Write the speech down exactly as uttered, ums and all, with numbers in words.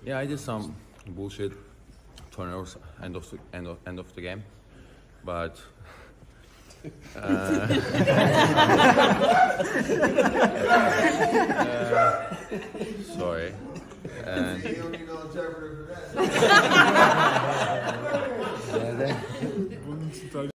Yeah, I did some bullshit turnovers end of the, end of end of the game, but uh, uh, sorry. And, you don't need no interpreter for that.